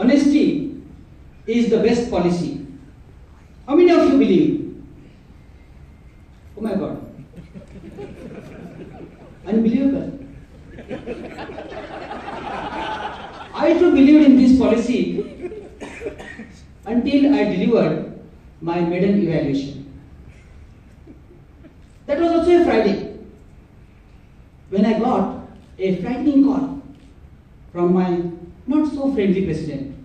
honesty is the best policy. How many of you believe? Oh my God. Unbelievable. I too believed in this policy until I delivered my maiden evaluation. That was also a Friday, when I got a frightening call from my not so friendly president.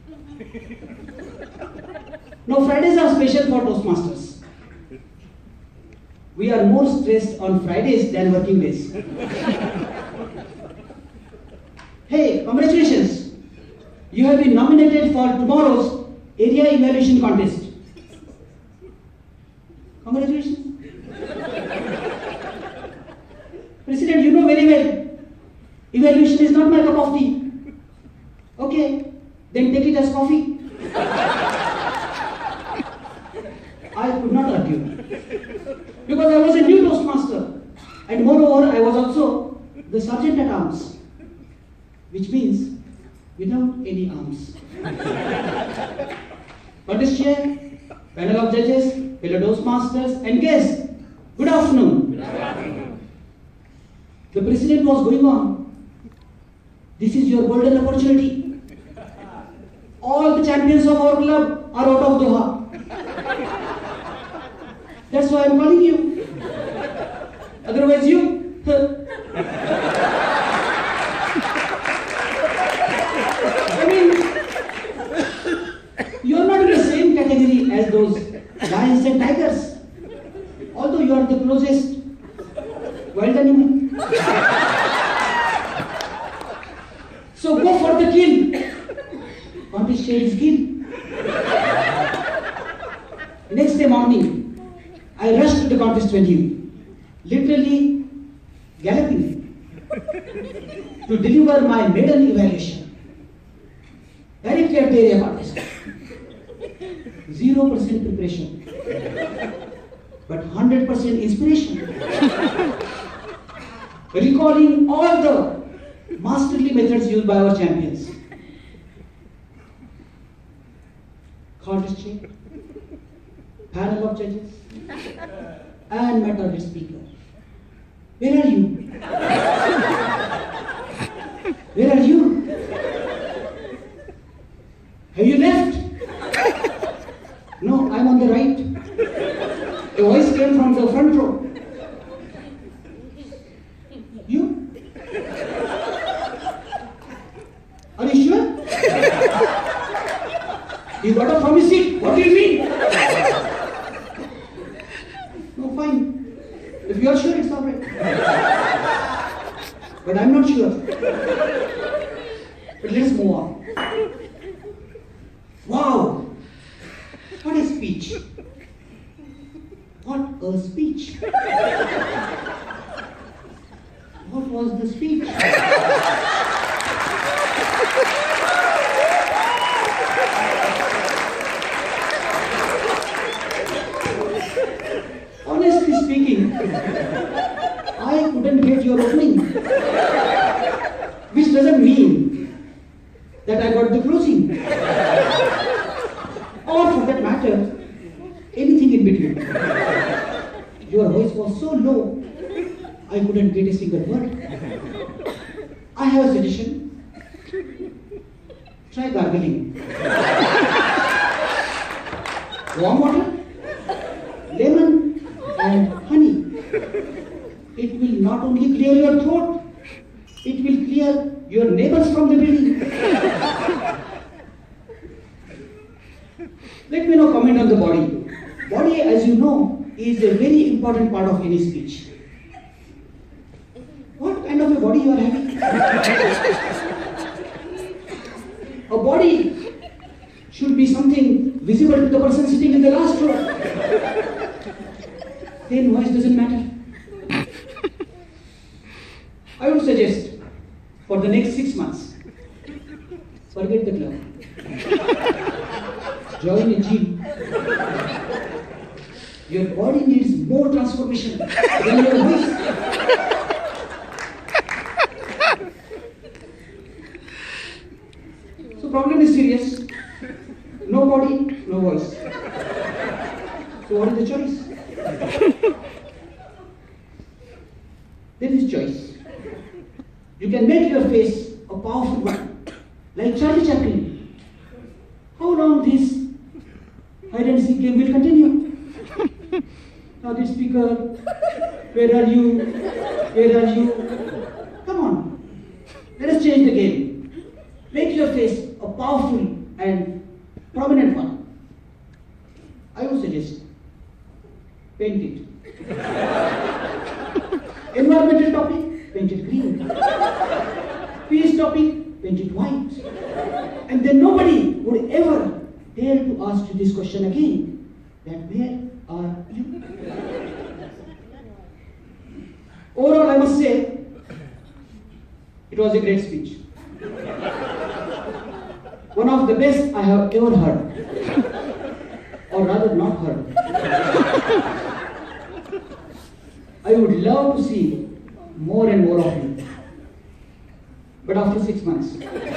Now Fridays are special for Toastmasters. We are more stressed on Fridays than working days. Hey, congratulations! You have been nominated for tomorrow's area evaluation contest. Congratulations. President, you know very well, evaluation is not my cup of tea. Okay, then take it as coffee. I could not argue, because I was a new Toastmaster, and moreover, I was also the Sergeant at Arms, which means without any arms. Contest chair, panel of judges, fellow Toastmasters, and guests, good afternoon. Good afternoon. The president was going on. This is your golden opportunity. All the champions of our club are out of Doha. That's why I'm calling you. Otherwise you. I mean, you're not in the same category as those lions and tigers. Although you are the closest wild animal. So go for the kill. Contest chair is kill. Next day morning, I rushed to the contest venue, literally galloping, to deliver my maiden evaluation. Directly at the area contest. 0% preparation, but 100% inspiration. Recalling all the masterly methods used by our champions. Contest chair, panel of judges, and my target speaker. Where are you? Where are you? Have you left? No, I'm on the right. A voice came from the front row. You? Are you sure? You got up from his seat. What do you mean? No, fine. If you are sure, it's all right. But I'm not sure. But let's move on. Wow! What a speech! What a speech! What was the speech? Honestly speaking, I couldn't get your opening. Which doesn't mean that I got the closing. Or for that matter, anything in between. Your voice was so low, I couldn't get a single word. I have a suggestion. Try gargling. Warm water, lemon, and honey. It will not only clear your throat, it will clear your neighbors from the building. Let me now comment on the body. Body, as you know, is a very important part of any speech. What kind of a body you are having? A body should be something visible to the person sitting in the last row. Then voice doesn't matter. I would suggest for the next 6 months, forget the club. Join a gym. Your body needs more transformation than your voice. So problem is serious. So what is the choice? There is choice. You can make your face a powerful one, like Charlie Chaplin. How long this hide and seek game will continue? Now this speaker, where are you? Where are you? Come on, let us change the game. Make your face a powerful and prominent one. I would suggest paint it. Environmental topic, paint it green. Peace topic, paint it white. And then nobody would ever dare to ask you this question again, that where are you? Overall, I must say, it was a great speech. One of the best I have ever heard. Or rather not heard. I would love to see more and more of you. But after 6 months.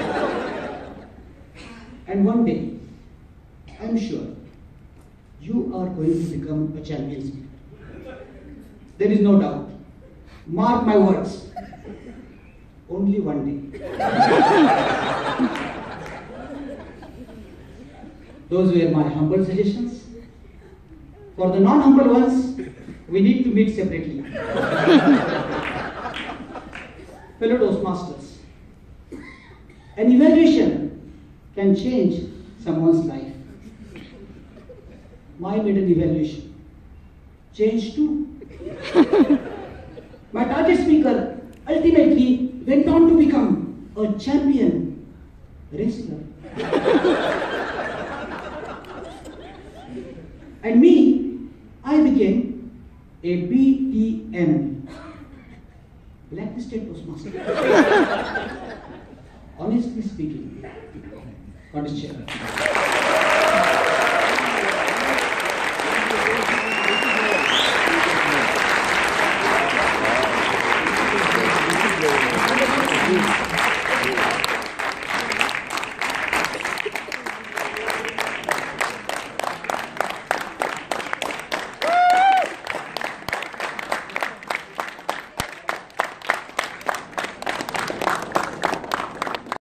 And one day, I'm sure, you are going to become a champion speaker. There is no doubt. Mark my words. Only one day. Those were my humble suggestions. For the non-humble ones, we need to meet separately. Fellow Toastmasters, an evaluation can change someone's life. My maiden evaluation changed too. My target speaker ultimately went on to become a champion wrestler. And me, I became a BTM, Blacklisted Toastmaster. Honestly speaking, God is chair.